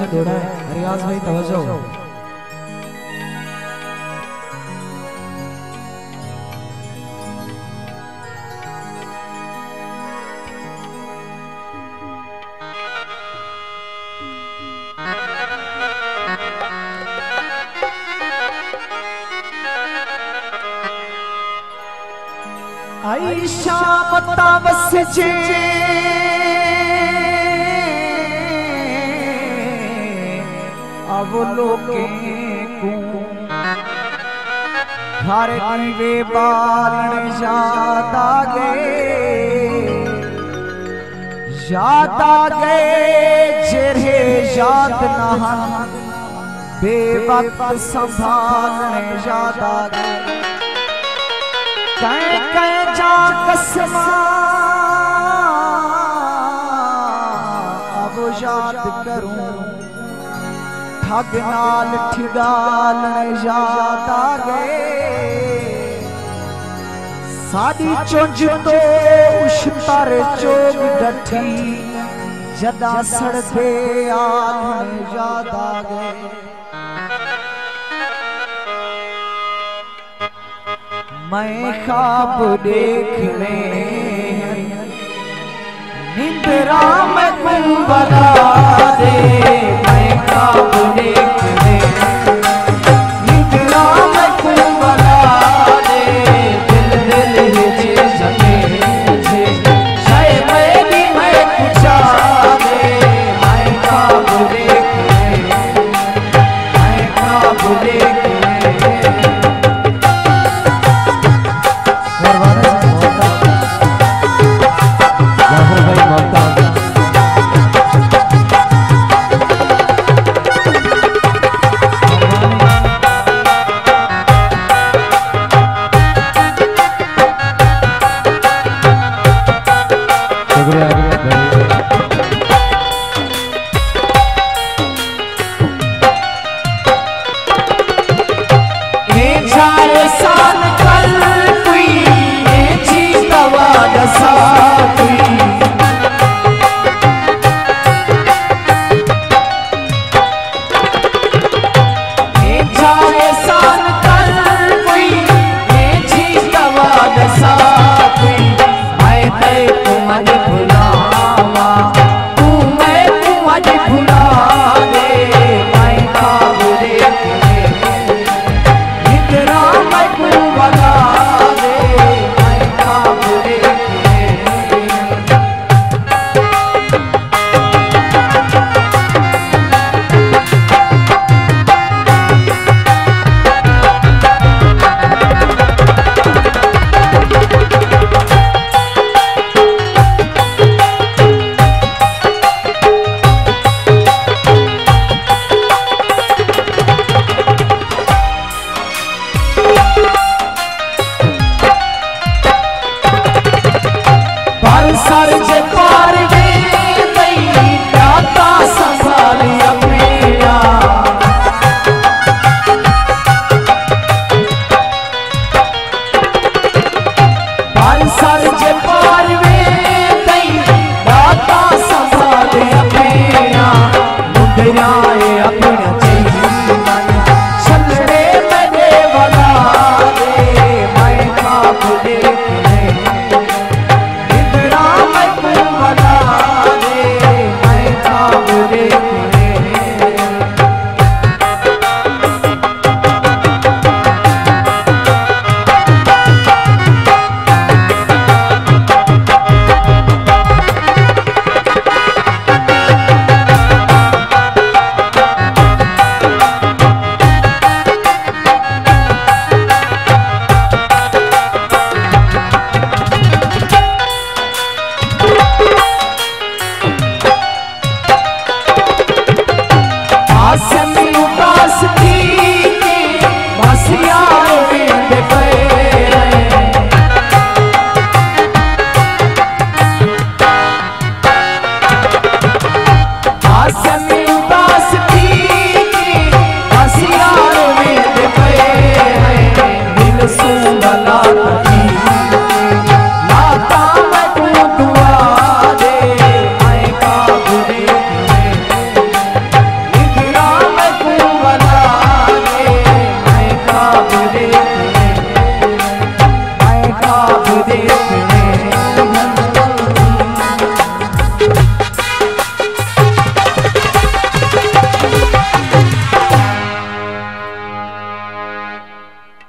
जी दौड़ा है। रियाज भाई तवज्जो। आई शाम तावस जे अब लोके को घर दीवे बालन याद आ गए जेरे याद नहन बेवक्त संभालने याद आ गए। कह जा कसमा अब याद करूं ठग नाल ठिगालने याद आ गए। साड़ी चुंझ तो उछतर चोग डठी जदा सड़ते आलने याद आ गए। मैं ख्वाब देखने निंद्रा में तुम बता दे। मैं ख्वाब देखने निंद्रा में तुम बता दे। दिल दिल हिचे सके मुझे शायद मैं पूछा दे। मैं ख्वाब देखने मैं ख्वाब देखने। आसमी उदास थी बसिया